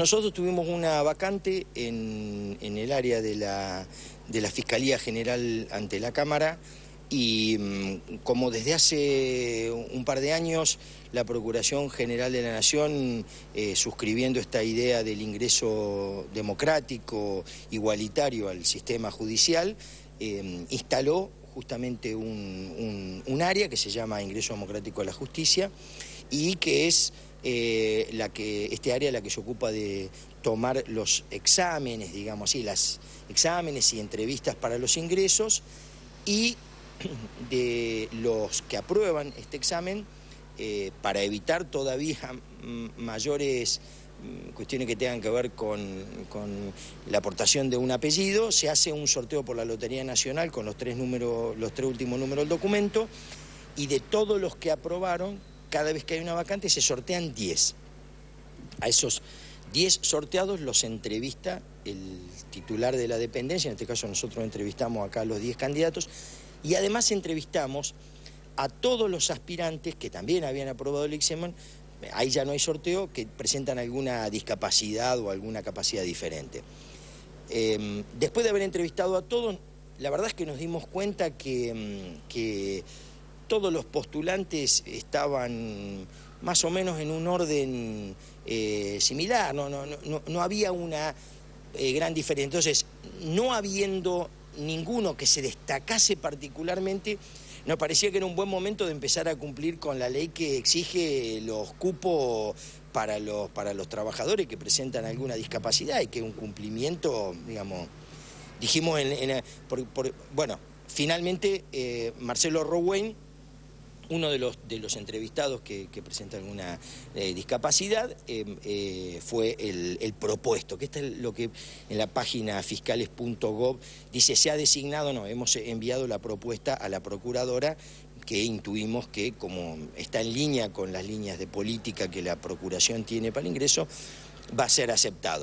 Nosotros tuvimos una vacante en el área de la Fiscalía General ante la Cámara y como desde hace un par de años la Procuración General de la Nación, suscribiendo esta idea del ingreso democrático, igualitario al sistema judicial, instaló justamente un área que se llama Ingreso Democrático a la Justicia y que es este área la que se ocupa de tomar los exámenes, digamos así, las exámenes y entrevistas para los ingresos, y de los que aprueban este examen, para evitar todavía mayores cuestiones que tengan que ver con la aportación de un apellido, se hace un sorteo por la Lotería Nacional con los tres últimos números del documento, y de todos los que aprobaron, cada vez que hay una vacante se sortean 10. A esos 10 sorteados los entrevista el titular de la dependencia, en este caso nosotros entrevistamos acá a los 10 candidatos, y además entrevistamos a todos los aspirantes que también habían aprobado el examen, ahí ya no hay sorteo, que presentan alguna discapacidad o alguna capacidad diferente. Después de haber entrevistado a todos, la verdad es que nos dimos cuenta que todos los postulantes estaban más o menos en un orden similar, no había una gran diferencia. Entonces, no habiendo ninguno que se destacase particularmente, nos parecía que era un buen momento de empezar a cumplir con la ley que exige los cupos para los trabajadores que presentan alguna discapacidad, y que es un cumplimiento, digamos, dijimos bueno, finalmente Marcelo Rowein, uno de los entrevistados que presenta alguna discapacidad, fue el propuesto, que esto es lo que en la página fiscales.gov dice: se ha designado, no, hemos enviado la propuesta a la procuradora, que intuimos que, como está en línea con las líneas de política que la Procuración tiene para el ingreso, va a ser aceptado.